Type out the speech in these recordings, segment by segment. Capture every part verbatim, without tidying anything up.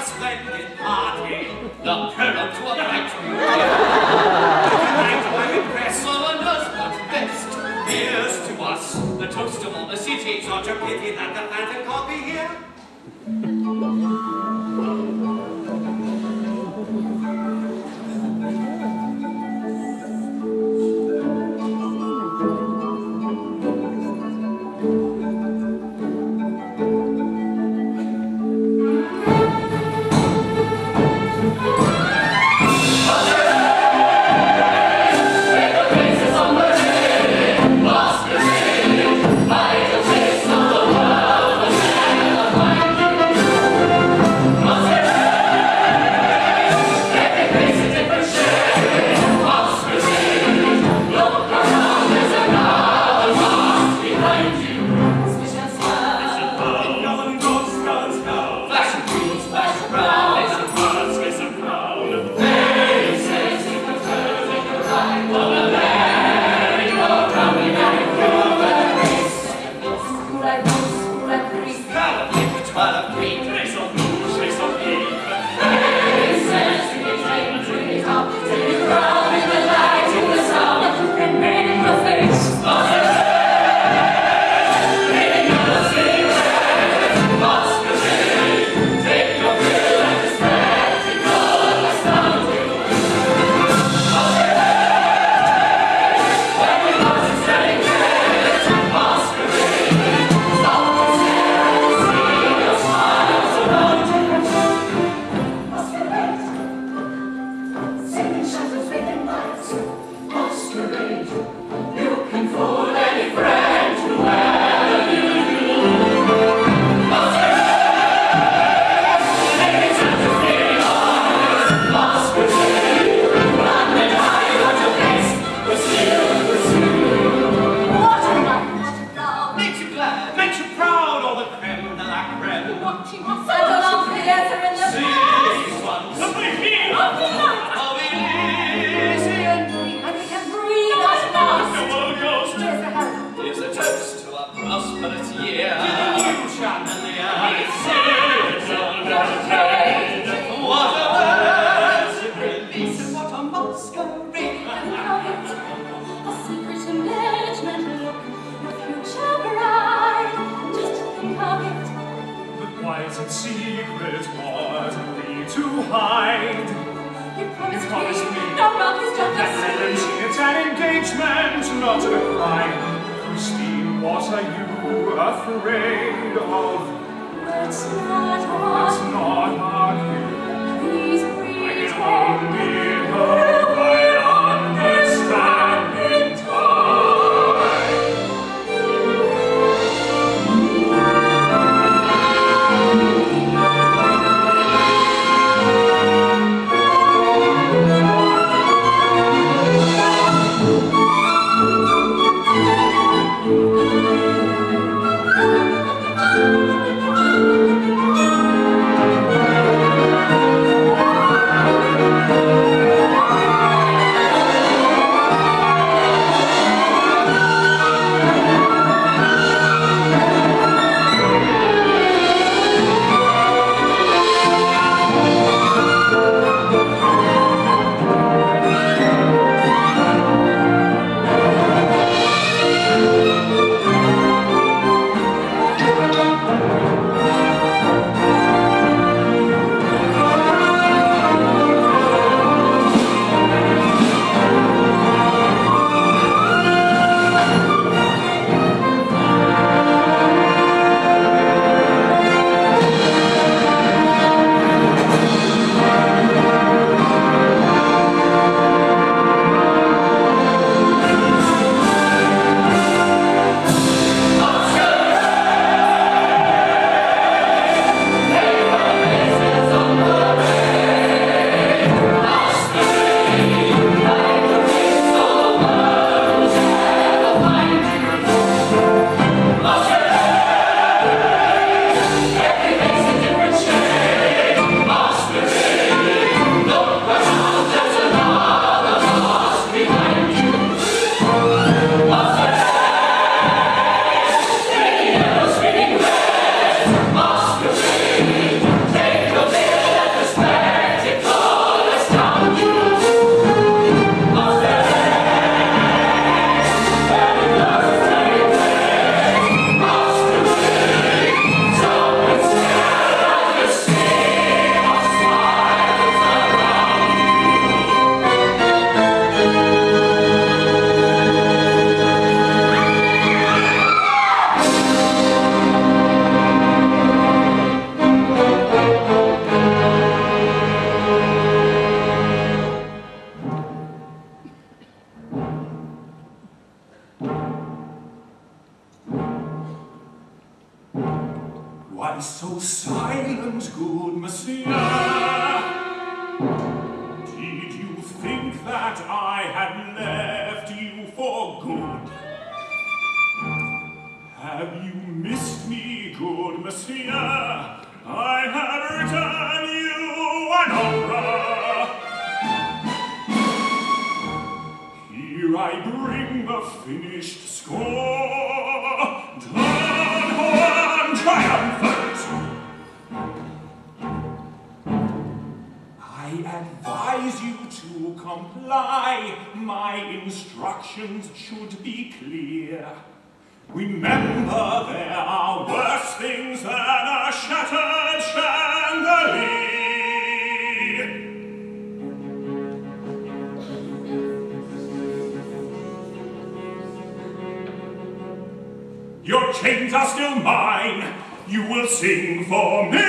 splendid party. The herald to a bright reunion. Tonight I'm impressed. No one does what's best. Here's to us, the toast of all the city. Such a pity that the phantom can't be here. Thank you. monsieur. Did you think that I had left you for good? Have you missed me, good monsieur? I have written you an opera. Here I bring the finished score, Don Juan triumphant. I advise you to comply. My instructions should be clear. Remember, there are worse things than a shattered chandelier. Your chains are still mine. You will sing for me.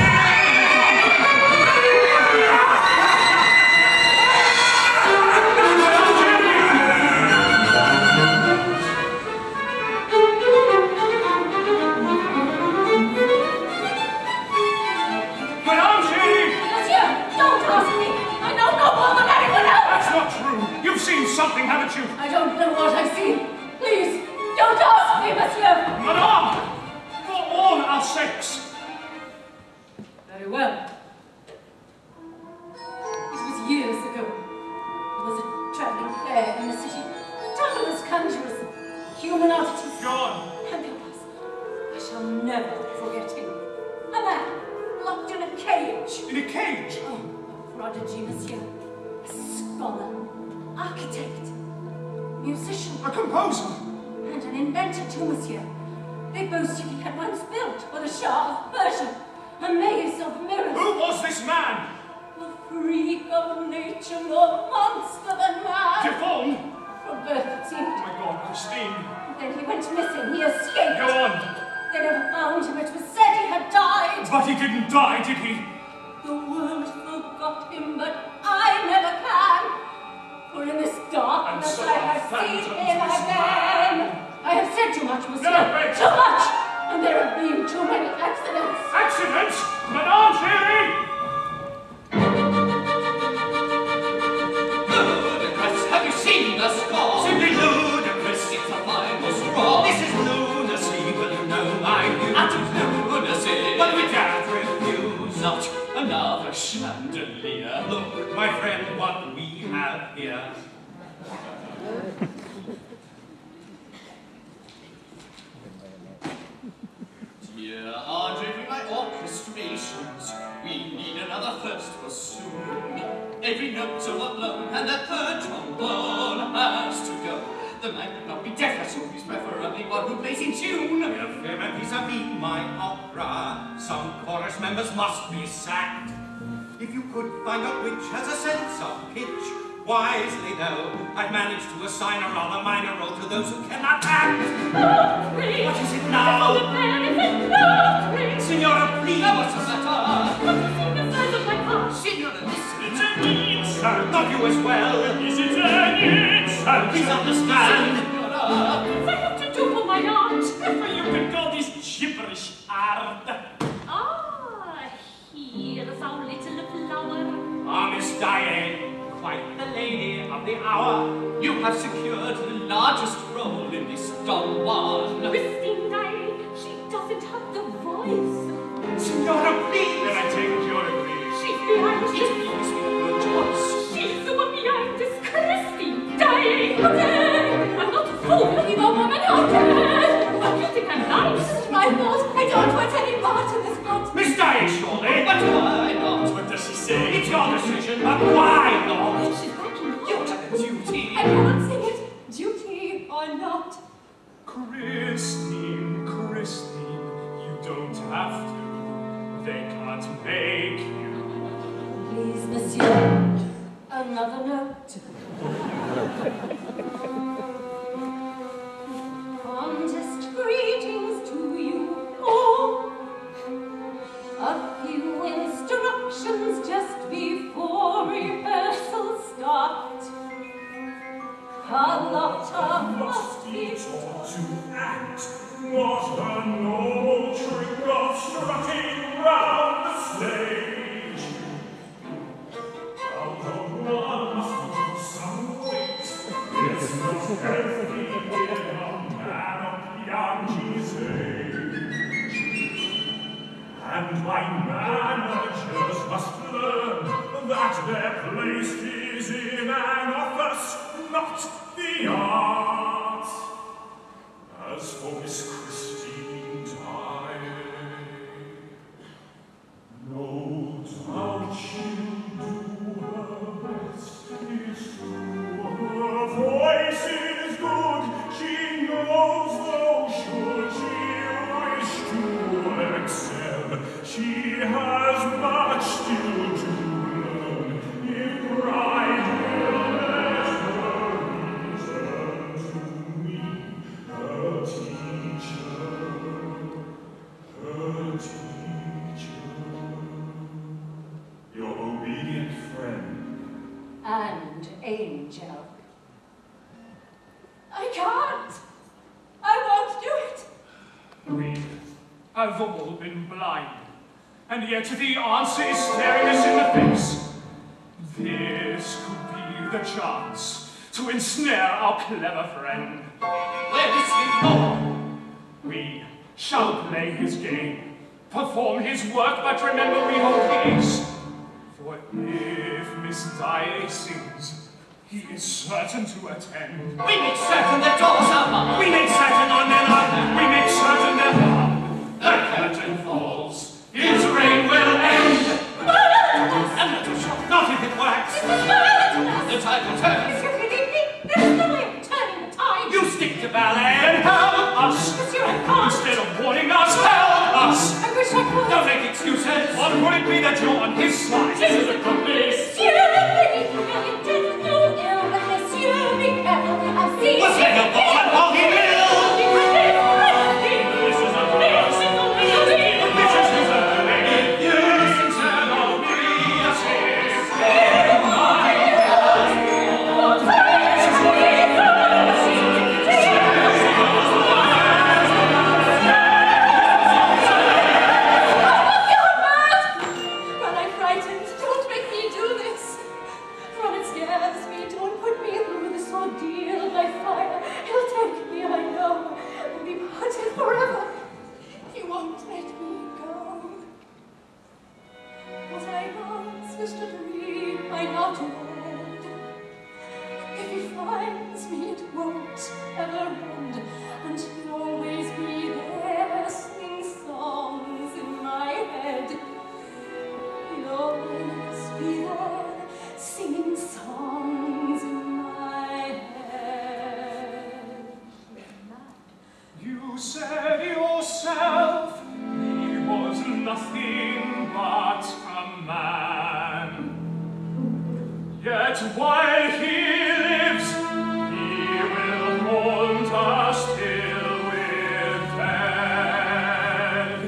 Something, haven't you? I don't know what I've seen. Please, don't ask me, monsieur. Madame! For all our sakes! Very well. It was years ago. There was a travelling fair in the city. Tumblers, conjurers, human oddities. Go on. And there was. I shall never forget him. A man locked in a cage. In a cage? Oh, a prodigy, monsieur. A scholar. Architect, musician, A composer, and an inventor too, monsieur. They boasted he had once built for the Shah of Persia a maze of mirrors. who was this man? A freak of nature, more monster than man. Deformed? From birth, it seemed. Oh my God, Christine. Then he went missing. He escaped. Go on. They never found him. It was said he had died. But he didn't die, did he? The world forgot him, but I never can. For in this darkness so I have are seen phantoms him this again. I have said too much, monsieur. No, wait. Too much! And there have been too many accidents. Accidents? Madame Chérie! Ludicrous, have you seen the score? Simply ludicrous, it's a mindless roar. This is lunacy, will you know my view? Utter lunacy, but we can't refuse. Not another chandelier. Look, my friend, what we have here. Dear Andre, with my orchestrations, we need another first for soon. Every note so alone, and the third trombone has to go. The man could not be deaf, I saw he's preferably one who plays in tune. Vis-a-vis my opera, some chorus members must be sacked. If you could find out which has a sense of pitch, wisely though, I've managed to assign a rather minor role to those who cannot act. Oh, please. What is it now? Oh, please. Signora, please. Now what's the matter? What is in the size of my heart? Signora, listen. It's an insult. Not you as well. Is it an insult? Please understand. What I have to do for my aunt? You can call this gibberish art. Ah, here's our little flower. Ah, Miss Diane, quite the lady of the hour. You have secured the largest role in this Don Juan. Christine Day, she doesn't have the voice. Signora, please. Then I take it you're agreed. She's behind It this. leaves me no choice. She's the one behind this Christine Day. I'm not a fool, evil woman. How dare! What do you think I'm like? This is my fault. I don't want any part in this plot. Miss Diane, surely. But why not? What does she say? It's your decision, but why not? She's backing You out. have a duty. I can't sing it. Duty or not. Christine, Christine, you don't have to. They can't make you. Please, monsieur, another note. Fondest greetings to you all. A few instructions just before rehearsal start. Carlotta must be taught to act, not a normal trick of strutting round the stage. their place is in an office, not the arts. As for Miss Christine Daae, no doubt she'll do her best, it's true. Her voice is good, she knows though should she wish to excel, she has much still to learn. If pride will let her return to me, her teacher, her teacher, your obedient friend. And angel. I can't. I won't do it. We have all been blind, and yet the answer is staring us in the face. This could be the chance to ensnare our clever friend. Where is he gone? We shall play his game, perform his work, but remember we hold peace. For if Miss Daae sings, he is certain to attend. We make certain the doors are barred. We make certain on their love. We make certain their love. The curtain falls. His reign will end. And let us shout. Not if it works. The tide will turn. Monsieur Philippe, there's no way of turning the tide. You stick to ballet. And help us. Monsieur, I can't. Instead of warning us, help us. I wish I could. Don't make excuses. Or would it be that you're on his side? This is a complice. Monsieur, Philippe, I intend no ill, but Monsieur Michel, I've seen What's that, your boy? Oh, he will. This is a This is a lady. This is a lady. You listen to no breeze. Run, I'm frightened. Don't make me do this. Run, it scares me. Don't put me through this ordeal by fire. He'll take me, I know. We'll be parted forever. He won't let me go. What I once used to dream, I now dread. If he finds me, it won't ever end, and he'll always be there, singing songs in my head. He'll always be there, singing songs in my head. You said yourself he was nothing but a man. Yet while he lives, he will haunt us till we're dead.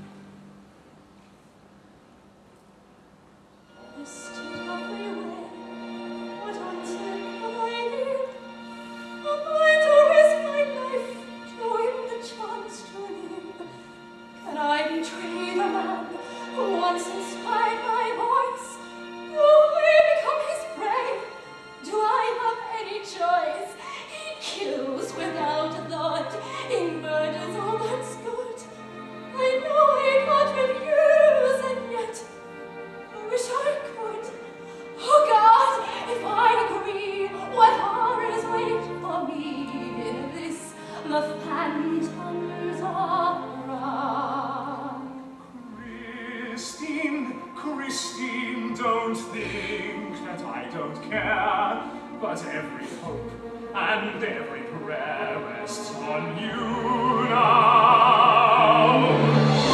Misty every way, what until can I live? A mind to risk my life, to win the chance to live. Can I betray the man who once inspired my voice? Do I become his prey? Do I have any choice? He kills without a thought, he murders all that's good. I know he can't refuse, and yet I wish I could. Oh God, if I agree, what horrors wait for me in this, the phantoms of wrong. Christine, Christine, don't think that I don't care, but every hope and every prayer rests on you now.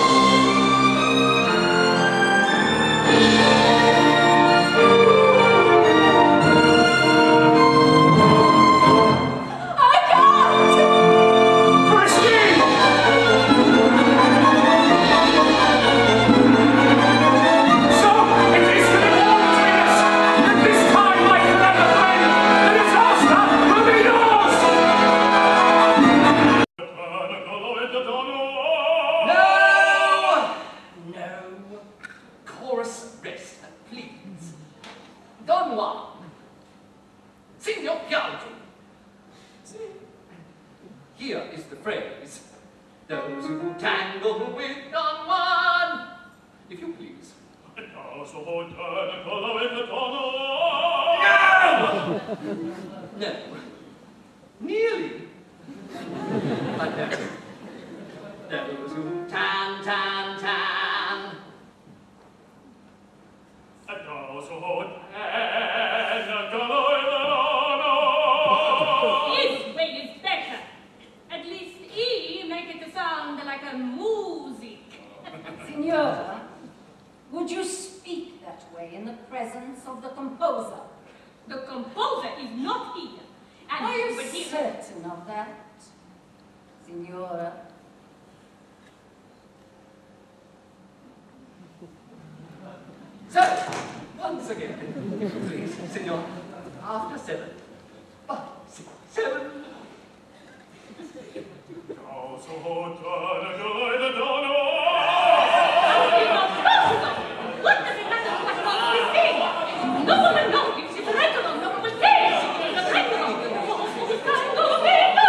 Here is the phrase, those who tangle with Don Juan. If you please. Those of No. Nearly. But no. That was who? Tan, tan, tan. And also, His way is better. At least he make it sound like a music. Signora, would you speak that way in the presence of the composer? The composer is not here. And Are you but he- certain of that, Signora? So, once again, please, senor, after seven. Five, six, seven. What does it matter what song we sing? No woman knows if she's right or wrong. No one will say if she's right or wrong. No one will decide. No one will know.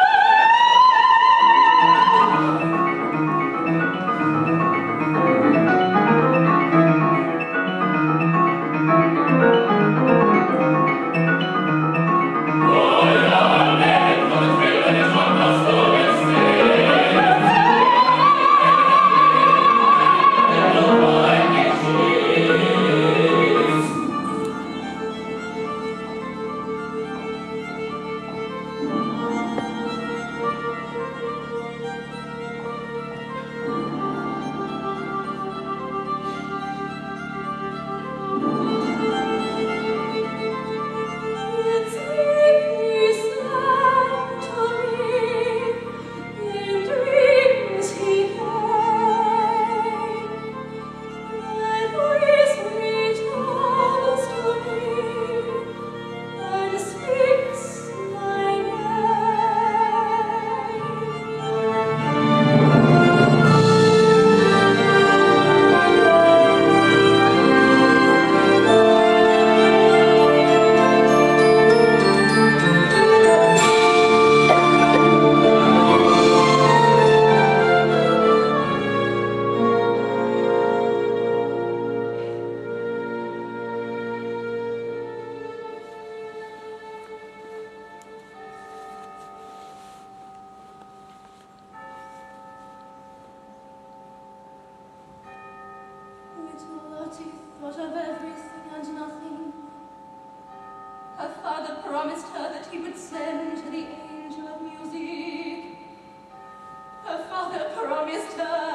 Little Lottie thought of everything and nothing. Her father promised her that he would send the angel of music. Her father promised her